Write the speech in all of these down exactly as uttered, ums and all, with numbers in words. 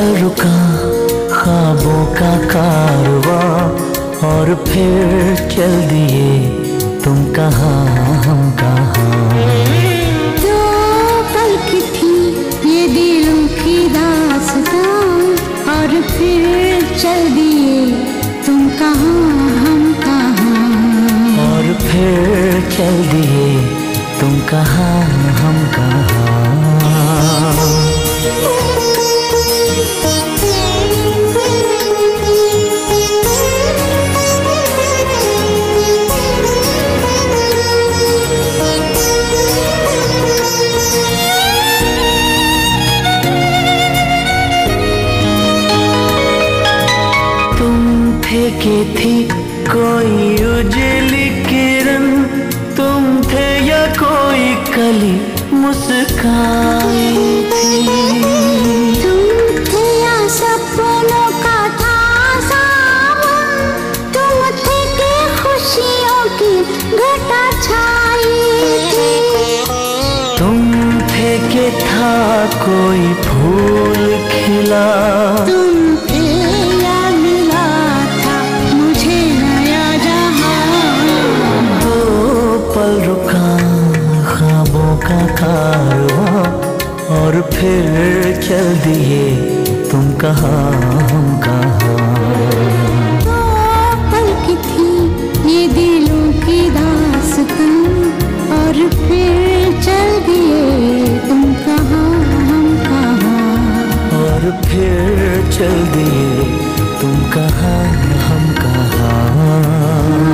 पल रुका ख्वाबों का कारवां और फिर चल दिए तुम कहाँ हम कहाँ। दो पल की थी ये दिलों की दास्तां और फिर चल दिए तुम कहाँ हम कहाँ। और फिर चल दिए तुम कहाँ हम कहाँ। के थी कोई उजली किरण, तुम थे या कोई कली मुस्काई थी। तुम थे या सपनों का था सावन, तुम थे के खुशियों की घटा छाई थी। तुम थे के था कोई फूल खिला, तुम थे पल रुका ख्वाबों का कारवां और फिर चल दिए तुम कहाँ हम कहाँ। दो पल की थी ये दिलों की दास्तां और फिर चल दिए तुम कहाँ हम कहाँ। और फिर चल दिए तुम कहाँ हम कहाँ।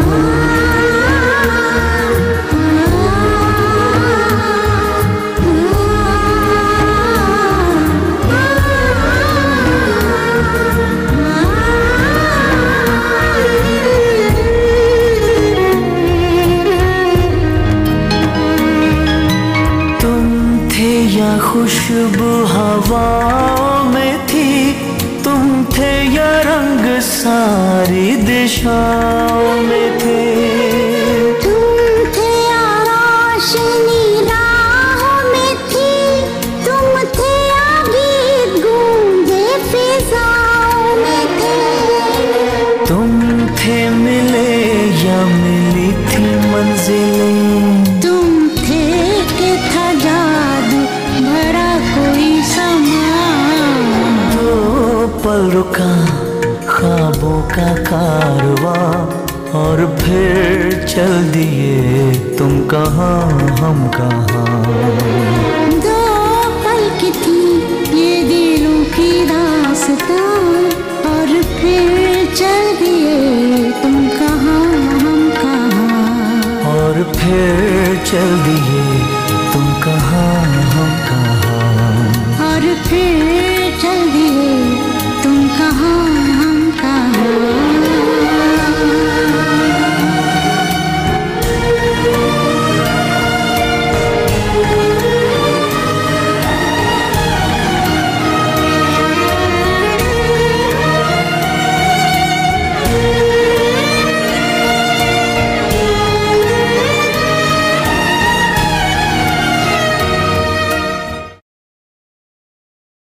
या खुशबू हवाओं में थी, तुम थे या रंग सारी दिशाओं में थे। तुम थे या रोशनी राहों में थी, तुम थे या गीत गूंजे फिजाओं में थे। तुम थे मिले या मिली थी मंजिलें, तुम थे के था जादू भरा कोई समा। दो पल रुका ख्वाबों का कारवां और फिर चल दिए तुम कहाँ हम कहाँ। दो पल की थी ये दिलों की दास्तां और फिर चल दिए तुम कहाँ हम कहाँ। और फिर चल दिए तुम कहाँ हम कहाँ। और फिर चल दिए तुम कहाँ हम कहाँ।